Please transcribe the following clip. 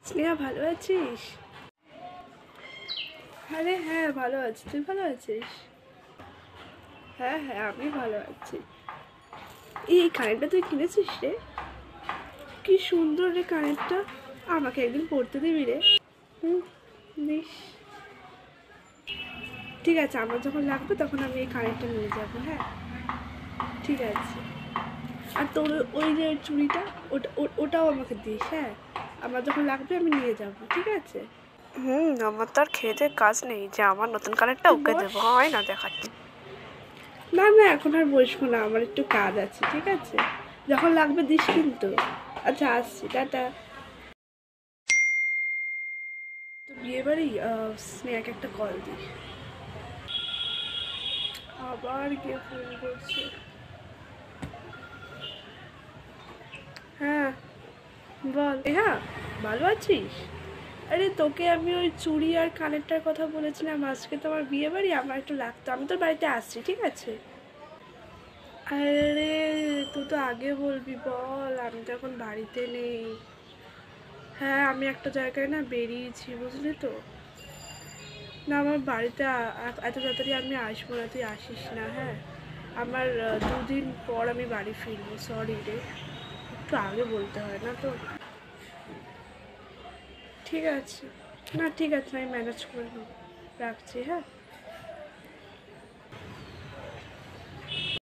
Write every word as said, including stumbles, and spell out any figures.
স্নেহা ভালো আছিস? আরে হ্যাঁ ভালো আছি, তুই ভালো আছিস? হ্যাঁ হ্যাঁ আমি ভালো আছি। এই কানেরটা তুই কিনেছিস রে? কি সুন্দর রে কানেরটা, আমাকে একদিন পরতে দিবি রে? হুম, দিস। ঠিক আছে, আমার যখন লাগবে তখন আমি এই কানেরটা নিয়ে যাবো। হ্যাঁ ঠিক আছে। আর তোর ওই যে চুড়িটা, ওটা ওটাও আমাকে দিস। হ্যাঁ আমার যখন লাগবে আমি নিয়ে যাবো, ঠিক আছে? হুম, আমার তো আর খেতে কাজ নেই যে আমার নতুন কানেরটা ওকে দেবো, হয় না দেখাচ্ছি। না না এখন আর বসবো না, আমার একটু কাজ আছে, ঠিক আছে? যখন লাগবে দিস কিন্তু। আচ্ছা আসছি, টাটা। তো বিয়ে বাড়ি, স্নেহাকে একটা কল দিই। আবার গিয়ে ফোন করছে। হ্যাঁ বল। হ্যাঁ ভালো আছিস? আরে তোকে আমি ওই চুড়ি আর কানেরটার কথা বলেছিলাম, আজকে তো আমার বিয়ে বাড়ি, আমার একটু লাগতো, আমি তোর বাড়িতে আসছি, ঠিক আছে? আরে তুই তো আগে বলবি, বল, আমি তো এখন বাড়িতে নেই। হ্যাঁ আমি একটা জায়গায় না বেরিয়েছি, বুঝলি তো। না আমার বাড়িতে এত তাড়াতাড়ি আমি আসবো না, তুই আসিস না। হ্যাঁ আমার দুদিন পর আমি বাড়ি ফিরবো, সরি রে, একটু আগে বলতে হয় না তো। ঠিক আছে, না ঠিক আছে আমি ম্যানেজ করে নেবো, রাখছি। হ্যাঁ।